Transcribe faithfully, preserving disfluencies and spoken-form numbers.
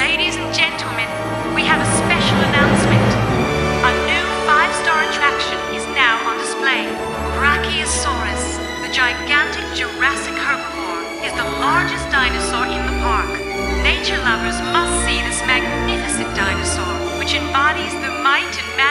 Ladies and gentlemen, we have a special announcement. A new five-star attraction is now on display. Brachiosaurus, the gigantic Jurassic herbivore, is the largest dinosaur in the park. Nature lovers must see this magnificent dinosaur, which embodies the might and